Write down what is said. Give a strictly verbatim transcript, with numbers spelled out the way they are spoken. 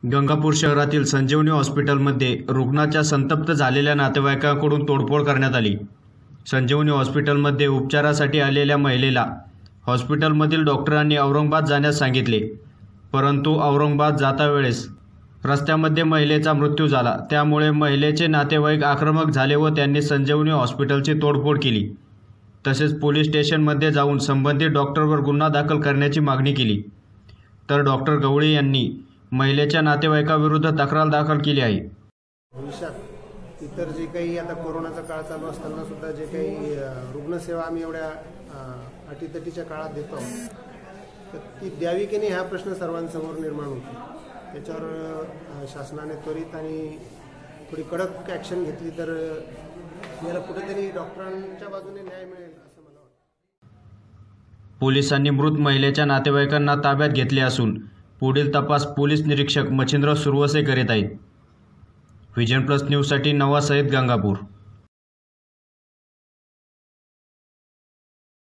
गंगापूर शहरातील संजीवनी हॉस्पिटलमध्ये रुग्णाच्या संतप्त झालेल्या नातेवाईकांकडून तोडफोड करण्यात आली। संजीवनी हॉस्पिटलमध्ये उपचारासाठी आलेल्या महिलेला हॉस्पिटलमधील डॉक्टरांनी औरंगाबाद जाण्यास सांगितले, परंतु औरंगाबाद जाता वेळेस रस्त्यामध्ये महिलेचा मृत्यू झाला। त्यामुळे महिलेचे नातेवाईक आक्रमक झाले व त्यांनी संजीवनी हॉस्पिटलची तोडफोड केली। तसेच पोलीस स्टेशनमध्ये जाऊन संबंधित डॉक्टरवर गुन्हा दाखल करण्याची मागणी केली। तर डॉक्टर गवळी यांनी महिलेच्या नातेवाईकाविरुद्ध तक्रार दाखल केली आहे। भविष्यात इतर जे काही आता कोरोनाचा काळ चालू असताना सुद्धा जे काही रुग्णसेवा आम्ही एवढ्या अटीतटीच्या काळात देतो तर ती द्यावी की नाही हा प्रश्न सर्वांसमोर निर्माण होतो। त्याच्यावर शासनाने त्वरित आणि थोडी कडक ॲक्शन घेतली तर याला कुठेतरी डॉक्टरांच्या बाजूने न्याय मिळेल असं मला वाटतं। पोलिसांनी मृत महिलेच्या नातेवाईकांना ताब्यात घेतले असून पुढील तपास पोलीस निरीक्षक मच्छिंद्र सुरवसे करीत आहेत। विजन प्लस न्यूजसाठी नवाब सईद, गंगापूर।